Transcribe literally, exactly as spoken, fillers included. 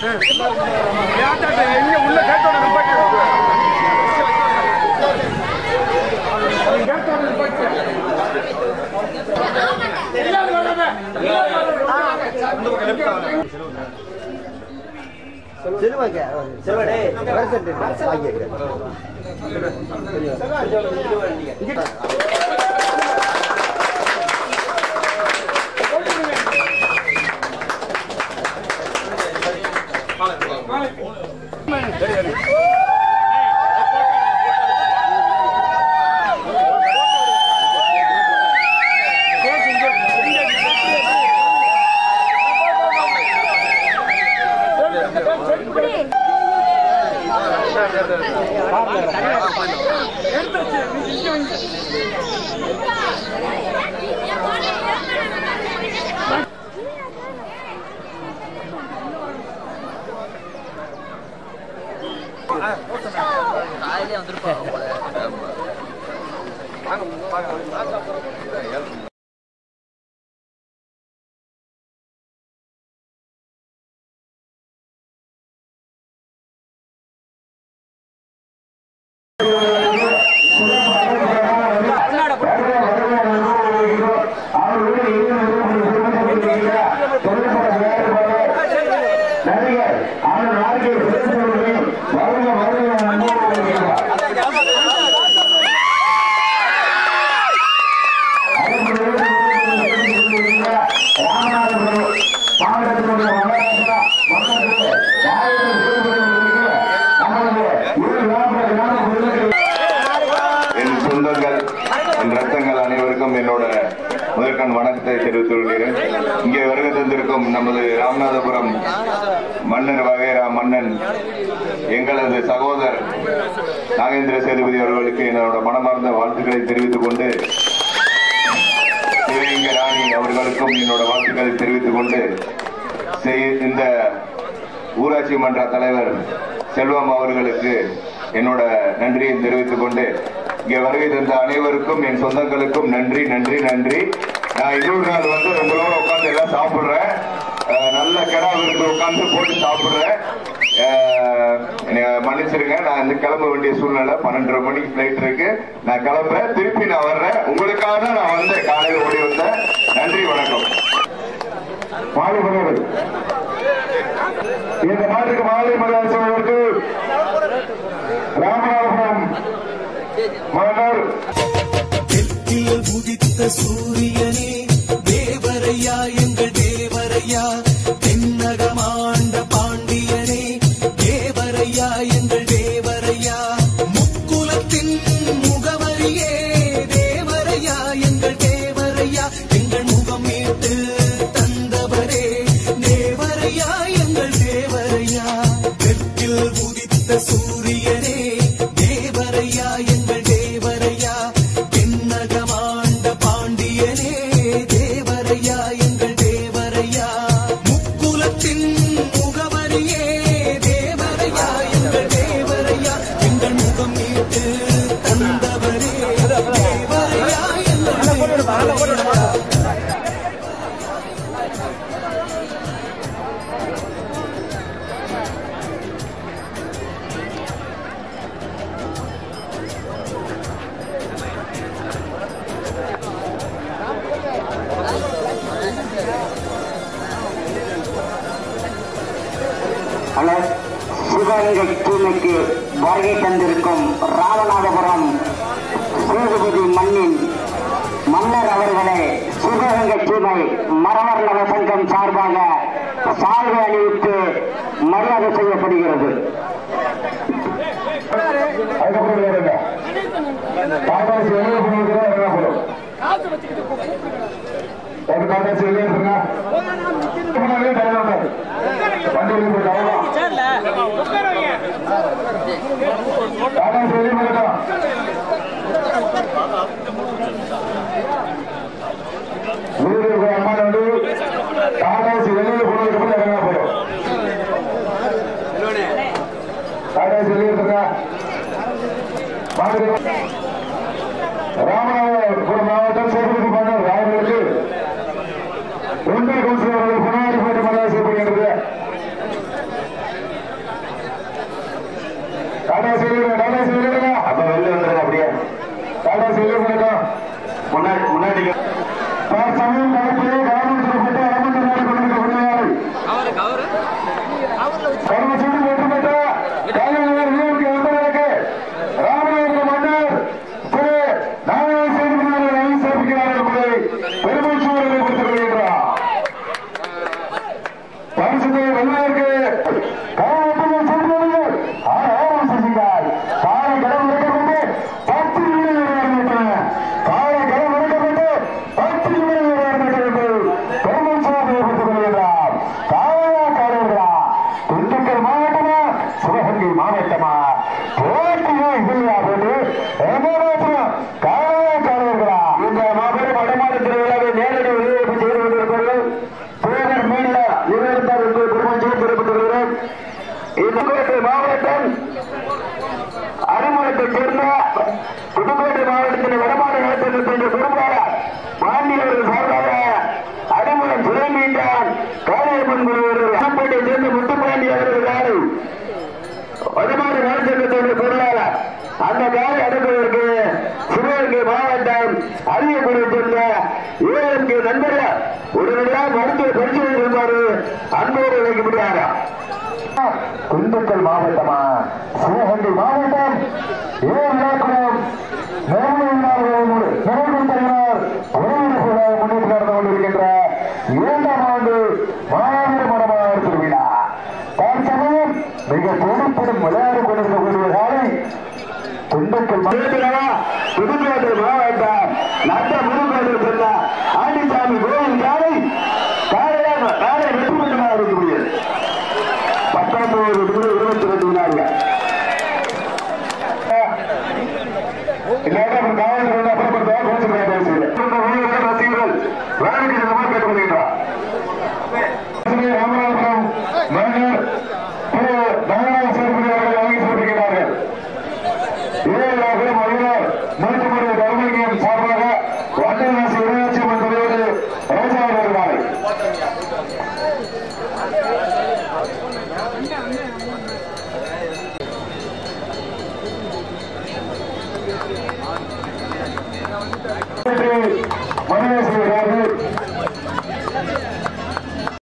எங்க உள்ள கேட்டோட செல்வாங்க செல்வடே காலையிலே வந்துருப்பாங்க வணக்கத்தை தெரிவித்துக் கொள்கிறேன். இங்கே வருகை தந்திருக்கும் நமது ராமநாதபுரம் மன்னன் வகைரா மன்னன் எங்களது சகோதரர் நாகேந்திர சேதுபதி அவர்களுக்கு என்னோட மனமார்ந்த வாழ்த்துக்களை தெரிவித்துக் கொண்டு சிவலிங்க ராணி அவர்களுக்கும் என்னோட வாழ்த்துக்களை தெரிவித்துக் கொண்டு இந்த ஊராட்சி மன்ற தலைவர் செல்வம் அவர்களுக்கு என்னோட நன்றியை தெரிவித்துக் கொண்டு இங்கே வருகை தந்த அனைவருக்கும் என் சொந்தங்களுக்கும் நன்றி நன்றி நன்றி. நான் இன்னொரு நாள் வந்து உங்களோட உட்காந்து எல்லாம் சாப்பிடுறேன். நல்ல கிடா விருந்து உட்காந்து போட்டு சாப்பிடுறேன். மன்னிச்சிருங்க, நான் வந்து கிளம்ப வேண்டிய சூழ்நிலை. பன்னெண்டரை மணிக்கு பிளைட் இருக்கு. நான் கிளம்புறேன், திருப்பி நான் வர்றேன். உங்களுக்காக தான் நான் வந்து காலையில் ஓடி வந்தேன். நன்றி, வணக்கம். மாலை மரியாதை இந்த நாட்டுக்கு மாலை மரியாதை செய்வதற்கு ராமநாதபுரம் மன்னர் உதித்த சூரியனே தேவரையா எங்கள் தேவரையா தென்னகமாண்ட பாண்டியனே தேவரையா எங்கள் தேவரையா முக்குலத்தின் முகவரியே தேவரையா எங்கள் தேவரையா எங்கள் முகம் மீட்டு தந்தவரே தேவரையா எங்கள் தேவரையா தெற்கில் உதித்த சூரியனே தேவரையா எங்கள் தேவரையா தென்னகமாண்ட பாண்டியனே தேவரையா எங்கள் தேவரையா முக்குலத்தின் முகவரியே தேவரையா எங்கள் தேவரையா எங்கள் முகம் மீட்டு தந்தவரே தேவரையா எங்கள் தேவரையா. சிவகங்கை தூய்மைக்கு வருகை தந்திருக்கும் ராமநாதபுரம் சேதுபதி மண்ணின் மன்னர் அவர்களே, சிவகங்கை தூய்மை மரவர் நல சங்கம் சார்பாக சால்வை அணிவித்து மரியாதை செய்யப்படுகிறது. ராமநாதபுரம் மாவட்டம் சேதுபதி மன்னர் அவர்களுக்கு ஒன்றிய கவுன்சிலர் அவர்கள் பொன்னாடி போட்டு மரியாதை செய்யப்படுகிறது. உடனடியாக மருத்துவ பரிசோதனை செல்வாரு அன்போடு வைக்க முடியாதா? திண்டுக்கல் மாவட்டமா சிவகங்கை மாவட்டம் ஏன் இலக்கணம் முன்னேற்றி நடந்து கொண்டிருக்கின்ற இரண்டாம் ஆண்டு மாவீர மரமாக திருவிழா தற்சமயம் மிக துடிப்புடன் விளையாடி கொண்டிருக்கக்கூடிய காலை திண்டுக்கல் புதுக்கோட்டை மாவட்டம்